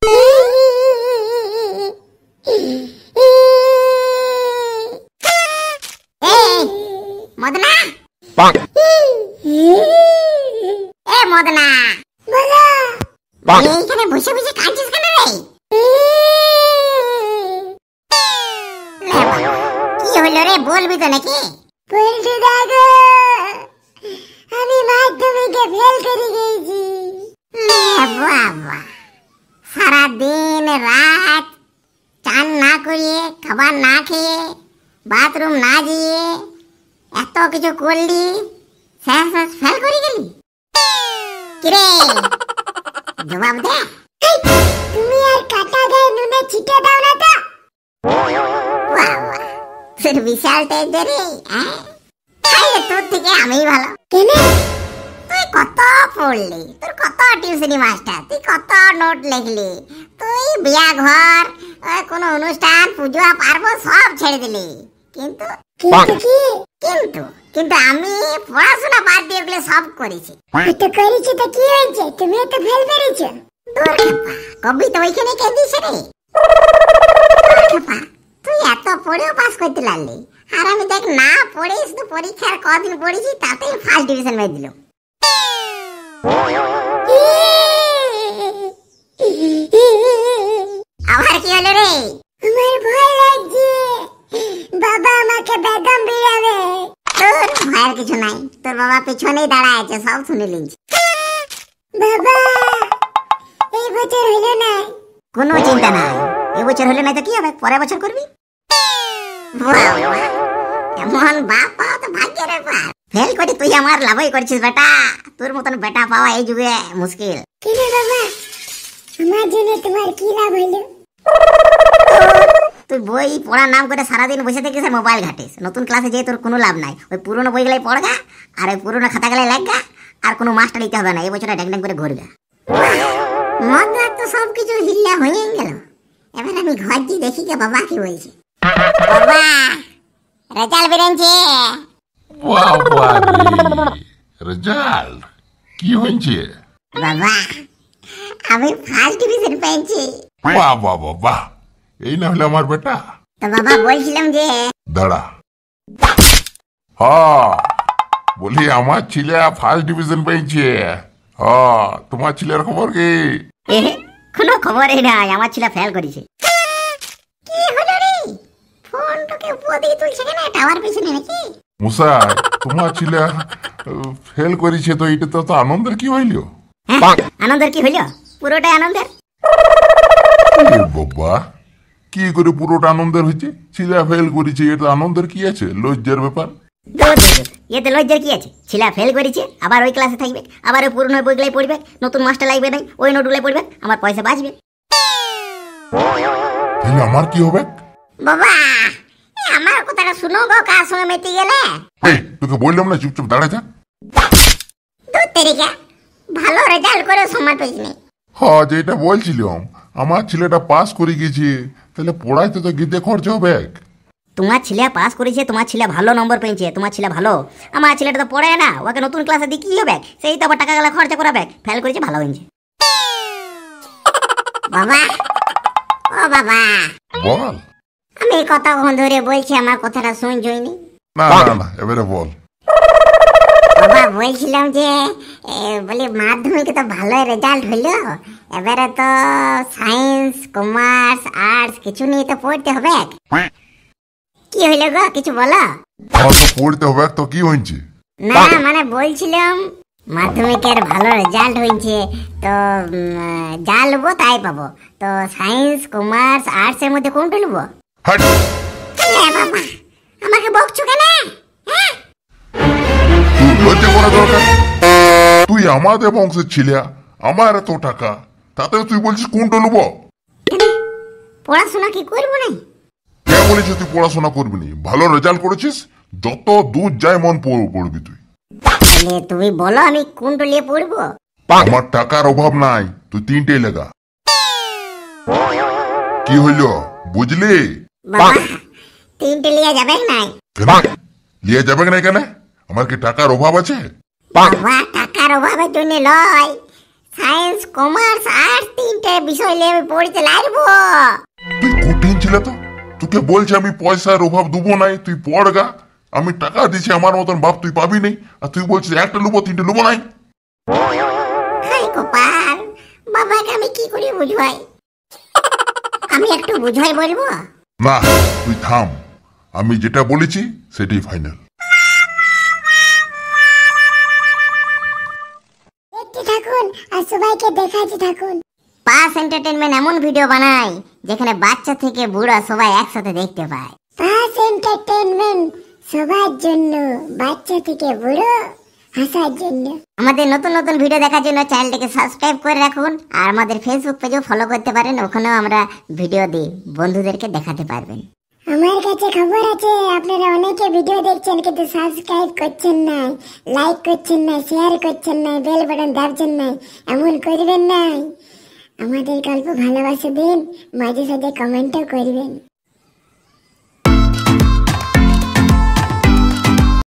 মদনা এ মদনা এইখানে বসে বসে কাঁদছিস কেন রে? কি হলো রে, বলবি তো নাকি? বলছি দাদা, আমি মাধ্যমিকে ফেল করে গেছি। বাবা, সারা দিন রাত চান না করিয়ে, খাবার না খেয়ে, বাথরুম না গিয়ে এত কিছু করলি, শেষ ফেল করে গেলি? কিরে জবাব দে। তুমি আর কাটা গায়ে নুনে ছিটে দাও না তো? তোর বিশাল তেজ রে। তোর থেকে আমি ভালো। কেন? তুই কত পড়লি, তোর কত টিউশনি মাস্টার, তুই কত নোট লিখলি, তুই বিয়া ঘর, কোনো অনুষ্ঠান, পূজা পার্ব সব ছেড়ে দিলি। কিন্তু কিন্তু আমি পড়াশোনা বাদ দিয়ে ওগুলো সব করেছি। তো করেছি তো কি হয়েছে? তুমি তো ফেল করেছো। কবি তো ওইখানে কেঁদিস রে। তুই এত পড়েও পাস করতে লাগলি, আর আমি দেখ না পড়ে শুধু পরীক্ষার কদিন পড়েছি তাতেই ফার্স্ট ডিভিশন মেরে দিল। আবার কি হলো রে? আমার ভয় লাগছে, বাবা আমাকে বেদম বিড়াবে। তোর ভয়ের কিছু নাই, তোর বাবা পিছনেই দাঁড়ায় আছে, সব শুনে লিঞ্চ। বাবা, এই বছর হলো না। কোনো চিন্তা নাই, এই বছর হলে না তো কি হবে, পরের বছর করবি। এমন বাপ পাওয়া তো ভাগ্যের ব্যাপার। ফেল করে তুই আমার লাভই করছিস বেটা, তোর মতন বেটা পাওয়া এই যুগে মুশকিল। কেন বাবা, আমার জন্য তোমার কি লাভ হলো? তুই বই পড়ার নাম করে সারাদিন বসে থাকিস আর মোবাইল ঘাটিস। নতুন ক্লাসে যেয়ে তোর কোনো লাভ নাই। ওই পুরোনো বইগুলাই পড়গা আর ওই পুরোনো খাতাগুলাই লেখগা, আর কোনো মাস্টার নিতে হবে না। এই বছরটা ড্যাং ড্যাং করে ঘুরগা। মদনা তো সব কিছু হিল্লা হয়ে গেল। এবার আমি ঘর দিয়ে দেখি কে বাবা কি বলছে। বাবা, রেজাল্ট বেরিয়েছে। রেজাল্ট কি হয়েছে? বাবা, আমি ফার্স্ট ডিভিশন পেয়েছি। বাহ বাহ বাহ বাহ, এই না হলে আমার বেটা। তো বাবা বলছিলাম যে দাঁড়া, হ্যাঁ বলি আমার ছেলে ফার্স্ট ডিভিশন পেয়েছে। হ্যাঁ, তোমার ছেলের খবর কি? কোনো খবরই নাই, আমার ছেলে ফেল করেছে। কি হলো রে, ফোনটাকে উপর দিকে তুলছে কেন? টাওয়ার পেছনে নাকি? মুসাই, তোমার ছেলে ফেল করেছে তো এটা তো আনন্দের কি হইল? আনন্দের কি হইল? পুরোটাই আনন্দের। বাবা, কি করে পুরোটা আনন্দের হয়েছে? ছেলে ফেল করেছে, এটা আনন্দের কি আছে? লজ্জার ব্যাপার। এতে লজ্জার কি আছে? ছেলে ফেল করেছে, আবার ওই ক্লাসে থাকবে, আবার ওই পুরনো বইগুলাই পড়বে, নতুন মাস্টার লাগবে নাই, ওই নোটগুলাই পড়বে, আমার পয়সা বাঁচবে। তাহলে আমার কি হবে? বাবা, আমার কথাটা শুনো গো, কার সঙ্গে মেতে গেলে। তোকে বললাম না চুপচাপ দাঁড়া থাক। তোর তেরিকা ভালো রেজাল্ট করে সমান পেয়েছি নেই। হ্যাঁ, যেটা বলছিলাম, আমার ছেলেটা পাস করে গেছে, তাহলে পড়াইতে তো গিতে খরচা হবে। তোমার ছেলে পাস করেছে, তোমার ছেলে ভালো নম্বর পেয়েছে, তোমার ছেলে ভালো। আমার ছেলেটা তো পড়ে না, ওকে নতুন ক্লাসে দিয়ে কি হবে? সেই তো আবার টাকা গেলা খরচা করাবে। ফেল করেছে, ভালো হয়েছে। বাবা, ও বাবা, বল। আমি কতক্ষণ ধরে বলছি, আমার কথাটা শুনছই নি। না না না, এবারে বল। বাবা বলছিলাম যে বলি মাধ্যমিকে তো ভালো রেজাল্ট হইলো, এবারে তো সায়েন্স, কমার্স, আর্টস কিছু নিয়ে তো পড়তে হবে। কি হইলো গো, কিছু বলো। পড়তে হবে তো কি হয়েছে? না মানে বলছিলাম মাধ্যমিকের ভালো রেজাল্ট হয়েছে, তো যা নেবো তাই পাবো, তো সায়েন্স, কমার্স, আর্টস এর মধ্যে কোনটা নেবো? বাবা, আমাকে বকছো কেন? লজ্জা করা দরকার। তুই আমাদের বংশের ছেলে, আমার এত টাকা, তাতে তুই বলছিস কোনটা নেবো? পড়াশোনা কি করবো না? কে বলেছিস তুই পড়াশোনা করবি না? ভালো রেজাল্ট করেছিস, যত দূর যায় মন পড়বি তুই। তুমি বলো আমি কোনটা নিয়ে পড়বো? আমার টাকার অভাব নাই, তুই তিনটে লেগা। কি হইল বুঝলি? বাবা, তিনটে লিয়ে যাবে নাই? লিয়ে যাবে না কেন? আমার কি টাকার অভাব আছে? বাবা, টাকার অভাবের জন্য লয়, সায়েন্স, কমার্স, আর্টস তিনটে বিষয় নিয়ে আমি পড়তে লাগবো। তুই কঠিন ছিল তো, তোকে বলছি আমি পয়সার অভাব দেবো নাই, তুই পড় গা। আমি টাকা দিচ্ছি আমার মতন বাপ তুই পাবি নাই, আর তুই বলছিস একটা লুবো তিনটে লুবো নাই। হাই কপাল, বাবাকে আমি কি করে বুঝাই? আমি একটু বুঝাই বলবো? না তুই থাম, আমি যেটা বলেছি সেটাই ফাইনাল। দেখতে থাকুন আর সবাইকে দেখাতে থাকুন। পাস এন্টারটেইনমেন্ট এমন ভিডিও বানায় যেখানে বাচ্চা থেকে বুড়া সবাই একসাথে দেখতে পায়। পাস এন্টারটেইনমেন্ট সবার জন্য, বাচ্চা থেকে বুড়ো হাসার জন্য। আমাদের নতুন নতুন ভিডিও দেখার জন্য চ্যানেলটিকে সাবস্ক্রাইব করে রাখুন, আর আমাদের ফেসবুক পেজও ফলো করতে পারেন, ওখানেও আমরা ভিডিও দিই, বন্ধুদেরকে দেখাতে পারবেন। আমার কাছে খবর আছে আপনারা অনেকে ভিডিও দেখছেন কিন্তু সাবস্ক্রাইব করছেন না, লাইক করছেন না, শেয়ার করছেন না, বেল বাটন দাবছেন না। এমন করবেন না। আমাদের গল্প ভালোবাসা দিন, মাঝে সাঝে কমেন্টও করবেন।